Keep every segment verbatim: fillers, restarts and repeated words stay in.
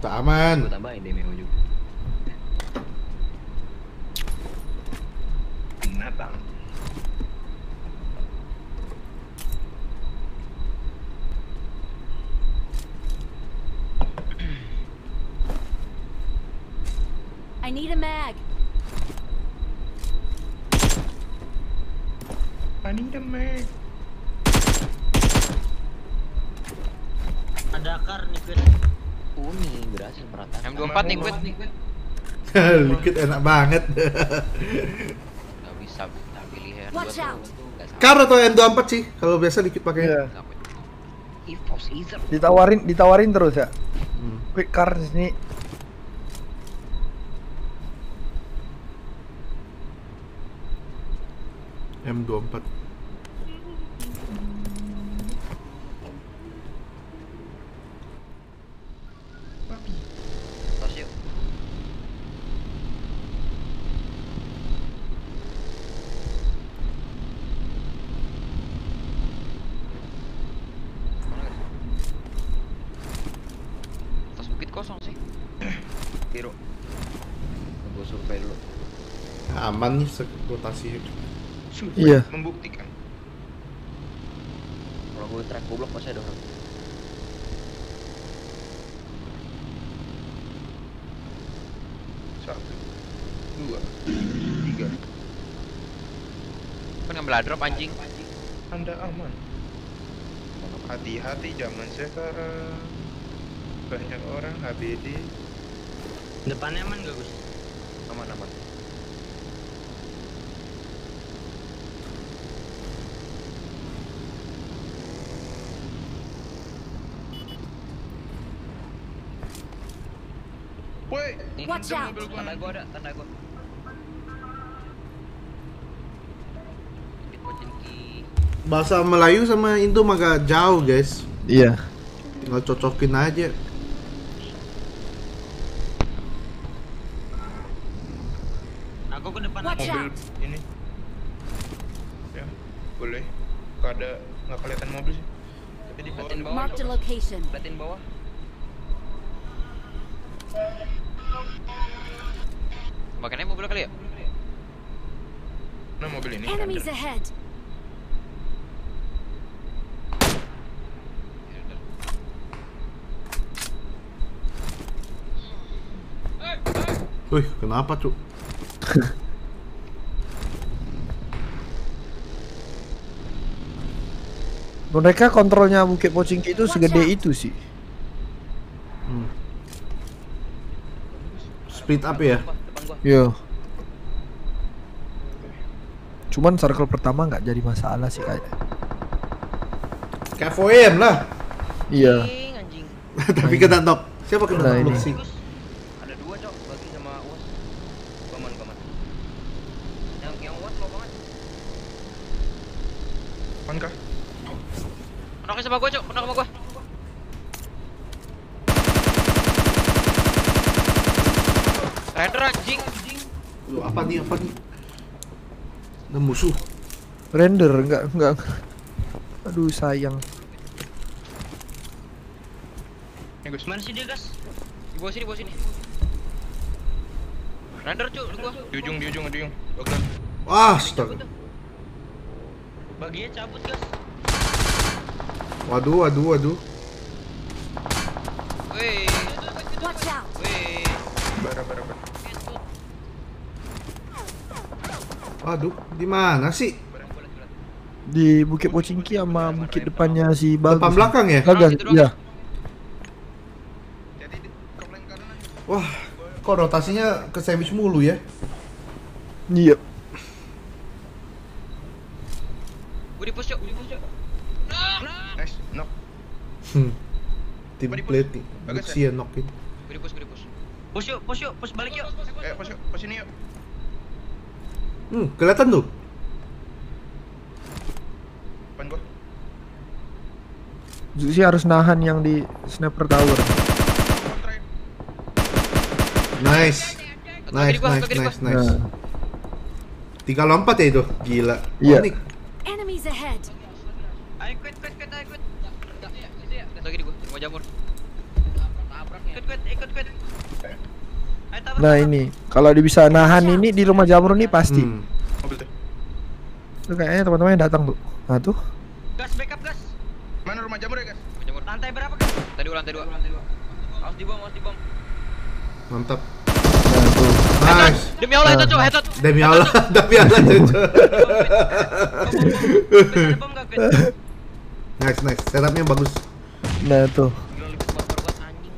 Tak aman. Gua tambahin deh memo juga. Binatang. I need a mag. I need a mag. Ada kar nih Quit. Uni berhasil merata. M dua puluh empat nih Quit. Liquid enak banget. Gak bisa tak pilih ya. Watch out. Kar atau N dua puluh empat sih kalau biasa liquid pakai. Iya. Evos Ether. Ditawarin, ditawarin terus ya. Hmm. Quick car di sini. M dua puluh empat. Tos yuk. Mana guys? Tos bukit kosong sih. Biro. Gua survei dulu. Aman nih rotasi. Sudah Iya. membuktikan. Kalau gua track goblok pasti ada orang. Satu, dua, tiga. Kan ngambil drop anjing. Anda aman. Hati-hati zaman sekarang. Banyak orang H B D. Depannya aman gak Gus? Aman aman. Woi, Nih, Watch out. tanda gua ada, tanda gua. Bukit Pocinki. Bahasa Melayu sama Indo agak jauh, guys. Iya. Tinggal cocokin aja. Aku ke depan Watch lagi. mobil out. ini. Ya, boleh. Gak ada, nggak kelihatan mobil sih. Tapi di bawah. Liatin bawah. Marked a location. Liatin bawah. Makanya mobil kali ya? Nah, mobil ini. Enemies ada. ahead. Wih, kenapa, Cuk? Mereka kontrolnya Bukit Pochinki itu segede itu sih. Hmm. Speed up ya? Depan gua. Iya. Cuman circle pertama nggak jadi masalah sih kayaknya. Kayak F O M lah. Iya. Anjing, anjing. Tapi kena knock. Siapa kena Nah, knock ini. sih? Gus, ada dua cok, bagi sama Uas. Paman, paman. Yang yang Uas lo banget. Apaan kah? Kenoknya sama gua cok, kenok sama gua. Render anjing. Lu apa nih? Apa nih? Ada musuh. Render nggak nggak. Aduh sayang. Ya Gus. Mana sih dia Gas? Di bawah sini, bawah sini. Render cok, di gua. Di ujung, di ujung, di ujung. Oke. Wah, astaga. Baginya cabut Gas. Waduh, waduh, waduh. Wih, Watch out. wih. Bara, bara, bara. Waduh, di mana sih? Di Bukit Pochinki sama bukit depannya si Bagus. Depan belakang ya? Bagas, Gitu doang. iya. Jadi di komplain kanan. Wah, kok rotasinya ke sandwich mulu ya? Iya. Gua di push cok, di push cok. Nice, knock. Hmm. Tim Apa di plate nih. Bagas Buxi ya knockin. Gua di push, gua di push. Push yuk, push yuk, push balik yuk. Eh, pos yuk, pos ini yuk. Hmm, kelihatan tuh. Depan gua. Zuzi harus nahan yang di sniper tower. Kontrak. Nice. Satu lagi Nice, di gua, nice, satu lagi di nice, gua. nice. Nah. Tiga lompat ya itu? Gila. Iya. Oh, ini Enemies ahead. Ayo quit, quit, quit, ayo quit. Satu lagi di gua, di rumah jamur. Tabrak Ikut quit, ikut quit. Ayo tabrak. Nah ini, kalau dia bisa nahan ini di rumah jamur nih pasti. Hmm. Mobil tuh. Tuh kayaknya teman-teman yang datang tuh. Nah tuh. Gas, backup gas. Mana rumah jamur ya, guys? Jamur. Lantai berapa gas? Tadi dua, lantai dua. Harus dibom, harus dibom. Mantap. Nah tuh. Nice. Demi Allah itu, Cok, headshot. Demi Allah, demi Allah Jojo. Ada bom enggak, quit? Nice, nice. Setupnya bagus. Nah tuh. Gila lebih barbar banget anjing.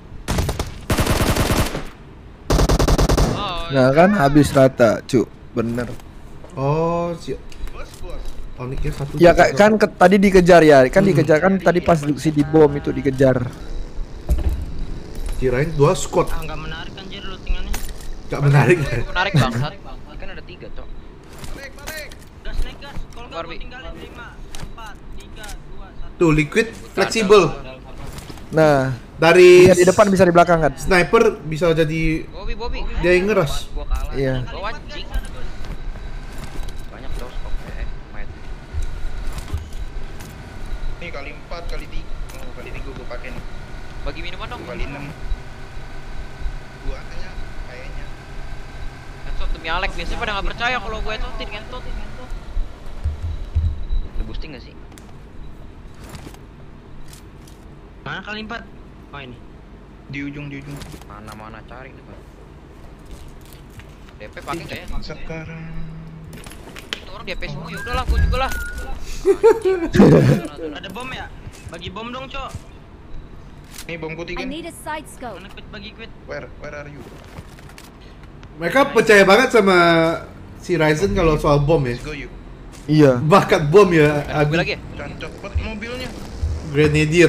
Oh, Nah kan habis rata, cu. Bener. Oh, si Bos, bos. Oniknya satu. Ya ka- kan ke- tadi dikejar ya, kan Hmm. dikejar kan tadi pas si di bom itu dikejar. Kirain dua squad. Ah, enggak menarik anjir lootingannya. Gak menarik. menarik bangsat. Kan ada tiga, Cok. Balik, balik. Gas, naik gas. Kalau enggak Barbie. gua tinggalin lima, empat, tiga, dua, satu. Tuh liquid fleksibel. Nah, Dari bisa di depan bisa di belakang kan. sniper bisa jadi Bobby, Bobby. dia yang ngeras. Gua kalah. Iya. Gua anjing. Banyak dos kok eh main. Nih kali empat, kali tiga. Oh, kali tiga gua pakai nih. Bagi minuman dong. Kali enam. Gua kayaknya kayaknya. Headshot demi Alek, biasanya pada nggak percaya kalau gue headshotin ngentot. Ada boosting nggak sih? Mana kali empat? Oh ini. Di ujung, di ujung. Mana mana cari nih, Pak. D P pakai nggak ya? Sekarang. Itu orang D P semua ya udahlah, gue juga lah. Ada bom ya? Bagi bom dong, Cok. Nih bom I ku tiga. need a side scope. Mana quit bagi quit. Where, where are you? Mereka percaya banget sama si Ryzen kalau soal bom ya. Let's go you. Iya. Bakat bom ya. Ada mobil Agi lagi ya? Cancok banget mobilnya. Grenadier.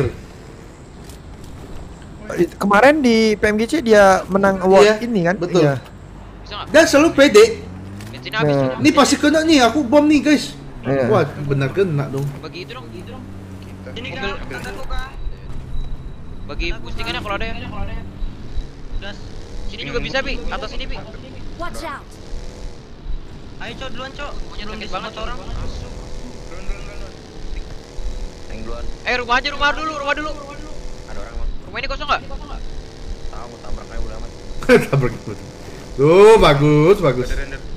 Eh, Kemarin di P M G C dia menang award Iya, ini kan? betul. Iya. Bisa nggak? Dan selalu pede. Bensinnya habis. Nah. Cok. Nih pasti kena nih, aku bom nih guys. Iya. Wah, benar kena dong. Bagi itu dong, gitu dong. Kita. Ini Mobil. kan tanda kok kah? Bagi boostingannya kalau ada ya. Gas. Sini juga bisa, Bi. Atas sini, Bi. Watch out. Ayo, Cok, duluan, Cok. Punya Belum sakit disebut banget orang. orang. Masuk. Duluan, duluan, duluan. Yang duluan. Eh, rumah aja, rumah dulu, rumah dulu. Ada orang, Bang. Rumah ini kosong nggak? Tahu, mau tabrak aja udah amat. Tabrak itu. Tuh, bagus, bagus. Ada render.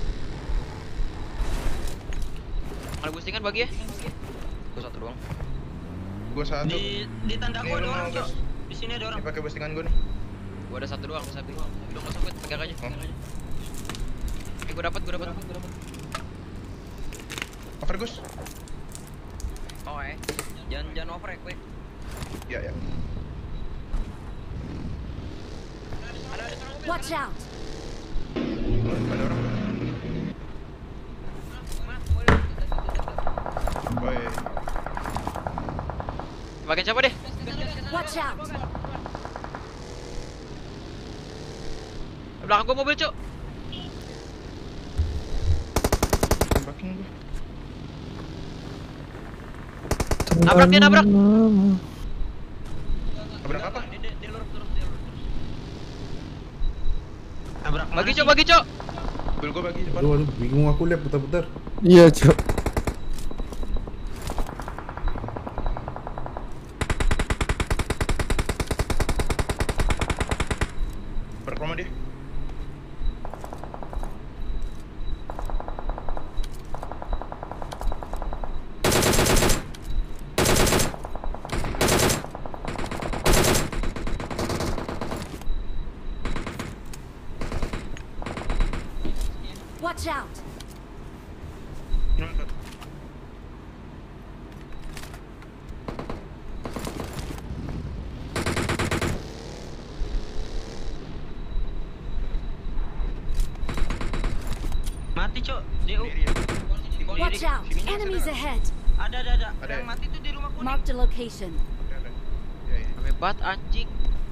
Ada boostingan bagi ya? Gua satu doang. Gua satu. Di di tanda Nih, gua ada lu orang, mau, Cok. Gas? Di sini ada orang. Ini pakai boostingan gua nih. Gua ada satu doang, sapi. Udah nggak usah, pegang aja. Oh. Eh, gua dapat, gua dapat. Over Gus. Oh, eh. Jangan jangan over ya, gue. Ya, ya. Watch out. Ada orang. Woi. Bagian siapa deh? Watch out. Belakang gua mobil, Cuk. Tembakin gua. Nabrak dia, nabrak. Nabrak apa? Di di di lurus lurus di lurus. Tabrak. Bagi, mana Cuk, sih? bagi, Cuk. Mobil gua bagi depan. Aduh, aduh, bingung aku lihat putar-putar. Iya, Cok. Berkroma dia. Watch out. Nyangkut. Mati, Cok. Di U. Sendiri ya. Watch out. Enemies ahead. Ada ada ada. Ada Yang ya? mati tuh di rumah kuning. Marked a location. Ada, ada. Ya, ya. Rame banget anjing.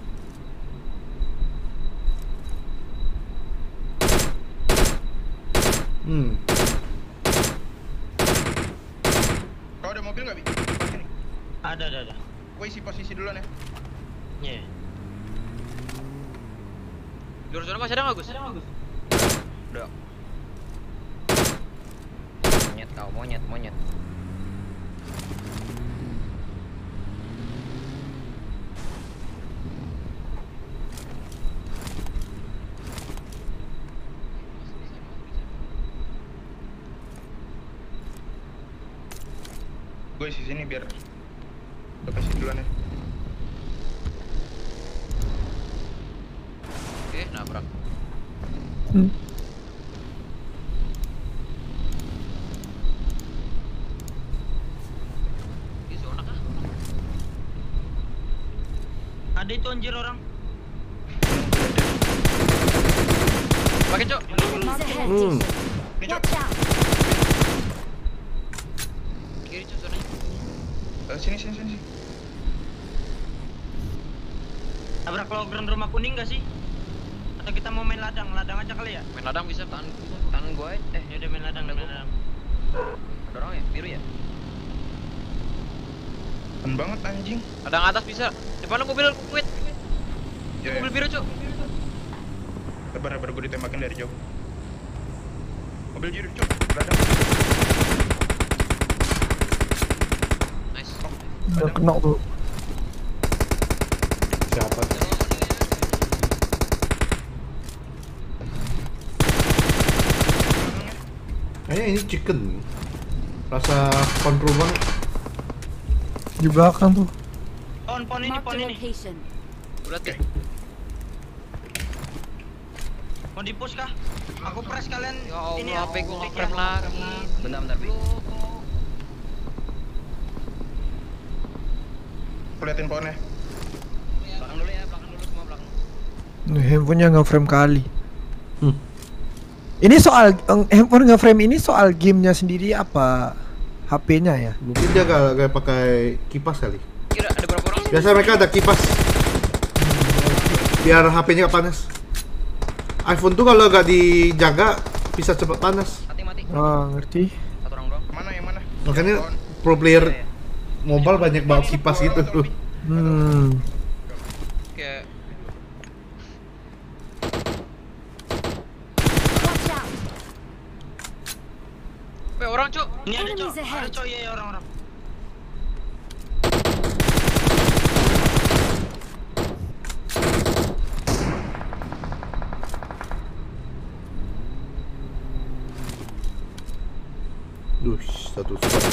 Hmm. Kau ada mobil nggak, Bi? Pakai nih. Ada ada ada. Gua isi posisi duluan ya. Iya. Di luar sana masih ada nggak, Gus? Udah. Monyet kau, monyet, monyet. Gue isi sini biar lokasi duluan ya. Oke, nabrak. Hmm. Di zona kah? Ada itu anjir orang. Pakai, Cok. Enemies ahead. Hmm. Ini Cok. Watch out. Kiri, Cok, zonanya. Eh, sini sini sini. Tabrak logran rumah kuning gak sih? Atau kita mau main ladang? Ladang aja kali ya? Main ladang bisa, tahan tahan gua aja. Eh, Ya udah main ladang, main ladang. ada orang ya? Biru ya? Kan banget anjing. Ada yang atas bisa. Depan lu mobil quit. Ya, Mobil ya. biru, Cok. Sabar sabar gue ditembakin dari jauh. Mobil biru Cok. Belakang. Nice. Udah kena tuh. Siapa? Kayaknya ini chicken. Rasa kontrol banget. Di belakang tuh. Pon, pon ini, Mark pon the ini. location. Udah tuh. Mau di push kah? Aku press kalian Ya ini Allah, ya. H P gua klik nge-frame ya. lagi. Bentar bentar Bi. Aku liatin pohonnya. Belakang dulu ya, belakang dulu semua belakang. Nih, handphonenya nge-frame kali. Hmm. Ini soal eh, handphone nge-frame ini soal gamenya sendiri apa H P-nya ya? Mungkin dia gak, gak pakai kipas kali. Kira ada berapa orang? Biasa mereka ada kipas. Biar H P-nya gak panas. iPhone tuh kalau gak dijaga bisa cepat panas. Mati mati. Ah, ngerti. Satu orang doang. Mana yang mana? Makanya Pohon. pro player mobile banyak bawa kipas gitu tuh. Hmm. Kayak Watch out. Weh, orang, Cok. Ini ada cok, Enemies ada ahead. cok, iya ya orang-orang. Duh, satu spot.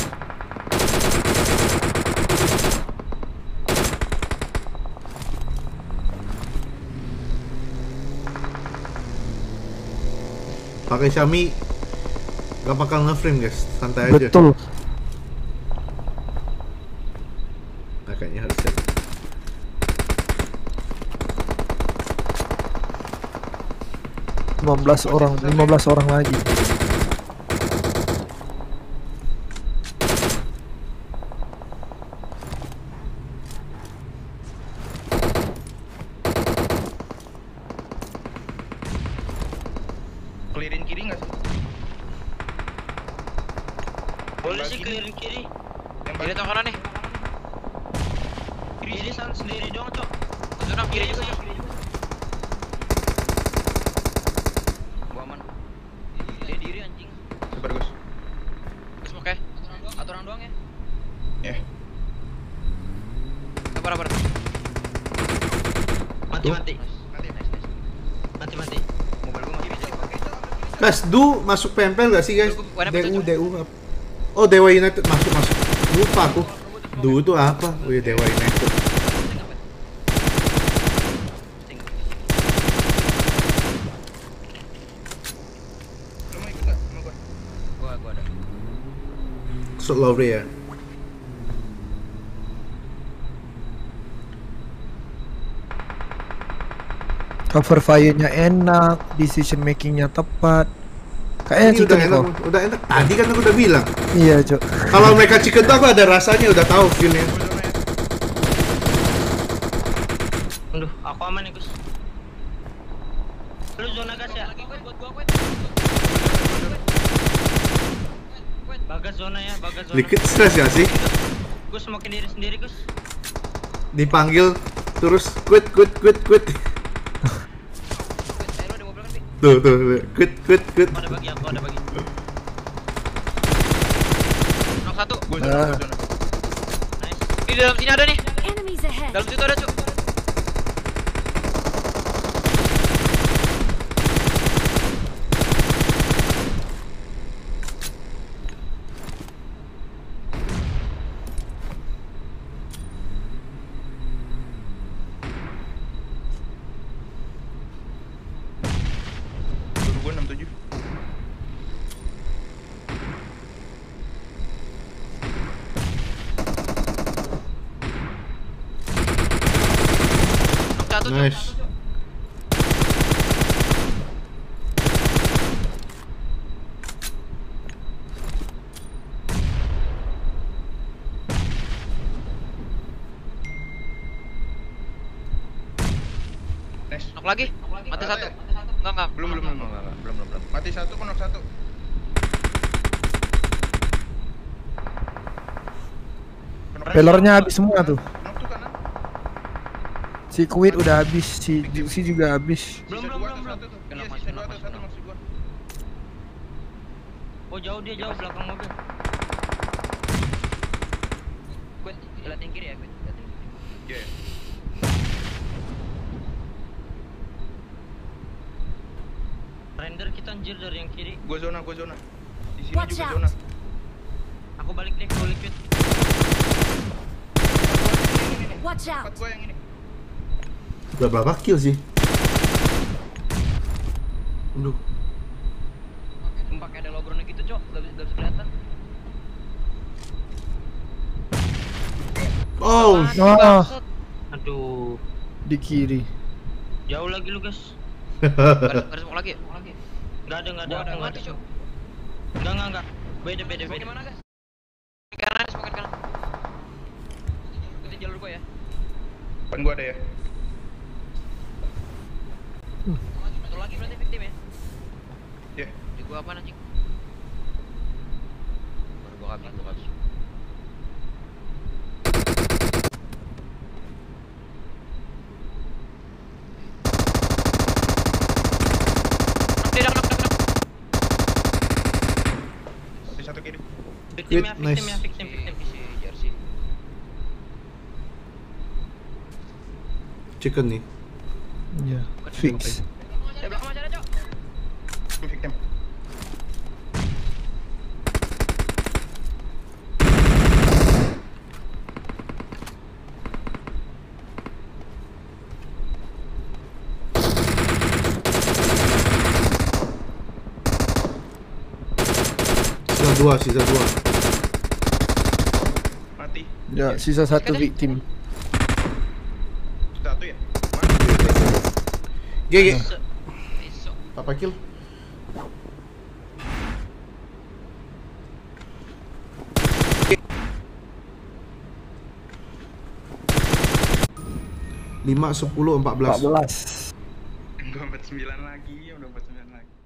Pakai Xiaomi gak bakal nge-frame guys, santai aja. Betul. Nah, kayaknya harus jadi. lima belas orang, lima belas orang lagi. Clearin kiri nggak sih? Boleh Bagi sih nih. clearin kiri. Yang kiri bagi. atau kanan nih? Kiri sana sendiri doang cok. Zona kiri juga, sih. Cok. Gua aman. Dia diri anjing. Sabar Gus. Terus oke. Satu orang doang ya. Ya. Sabar, sabar. Mati mati. Nanti. Nice nice. Mati mati. Mobil gua masih bisa dipakai. Guys, Du masuk P M P L gak sih guys? Du, W N P D U, tuh, D U apa? Oh, Dewa United masuk masuk. Lupa aku. Du itu apa? Oh iya, Dewa United. Lu mau ikut nggak sama gua? Gua gua ada. Shot Lowry ya. Cover fire-nya enak, decision making-nya tepat. Kayaknya Ini chicken udah enak, kok. udah enak. Tadi kan aku udah bilang. Iya, Cok. Kalau mereka chicken tuh aku ada rasanya, udah tahu feel-nya. Aduh, aku aman nih Gus. Lu zona gas ya? Bagas zona ya, bagas zona. Dikit stres ya sih? Gus semakin diri sendiri Gus. Dipanggil terus quit quit quit quit. Eh lu ada mobil kan Bi? Tuh tuh, tuh. quit quit quit. Aku ada bagi, aku ada bagi. Nok satu. Gua Ah. zona, gua zona. Nice. Di dalam sini ada nih. Enemies ahead. Dalam situ ada, Cok. satu, Cok. Nice. Nice. Knock lagi. Mati Ada satu. ya? Enggak, enggak. Belum, belum, belum. Enggak, enggak, belum, belum, belum. Mati satu, knock satu. Knock Pelornya satu. habis semua tuh. Knock tuh kanan. Si Kuit udah habis, si Juicy juga habis. Belum, Sisa belum, dua belum, tuh, belum. satu tuh. Kena Iya, mas, sisa kena dua mas, tuh, satu kena. maksud gua. Oh jauh dia jauh belakang mobil. Gue lihat yang kiri ya, gue lihat yang kiri. Iya. iya. Render kita anjir dari yang kiri. Gua zona, gua zona. Di sini Watch juga out. zona. Aku balik deh ke liquid. Watch Tempat out! gua yang ini. Udah berapa kill sih? Aduh. Sumpah kayak ada logronnya gitu, Cok. Gak bisa, gak bisa kelihatan. Oh, Oh, Aduh, di kiri. jauh lagi lu guys. Garis garis smoke lagi. Mau lagi. Enggak ada, enggak ada, Gua ada enggak mati, ada. Cok. Enggak, enggak, enggak. Beda, beda, Smoke beda. di mana, guys? Kanan, smoke kanan. Ikutin jalur gua ya. Depan gua ada ya. Satu lagi berarti victim ya. Iya. Di gua apa anjing? Baru gua habis, gua habis. Knock dia, knock, knock, knock. Di satu kiri. Victim ya, Wait, nice. victim ya, victim, victim. Si jersey. chicken nih. Ya, fix. Ada belakang masih ada, Cok. Itu victim. Sisa dua, sisa dua. Mati. Ya, sisa satu victim. Satu ya. G G. Iso. Apa kill? Lima, sepuluh, empat belas. empat belas. Gua empat puluh sembilan lagi, udah empat puluh sembilan lagi.